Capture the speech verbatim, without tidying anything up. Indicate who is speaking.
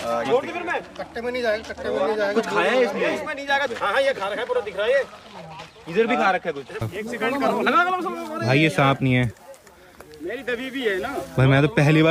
Speaker 1: छोड़ दे फिर मैं कट्टे में नहीं जाएगा, कट्टे में नहीं जाएगा।
Speaker 2: कुछ खाया है इसमें?
Speaker 1: इसमें नहीं जाएगा। हाँ हाँ ये खा रखा है, पूरा दिख रहा है ये।
Speaker 2: इधर भी खा रखा है कुछ।
Speaker 1: एक सेकंड करो, लगा लगा
Speaker 3: भाई ये सांप नहीं है
Speaker 1: मेरी दबी भी है ना
Speaker 3: भाई, मैं तो पहली बार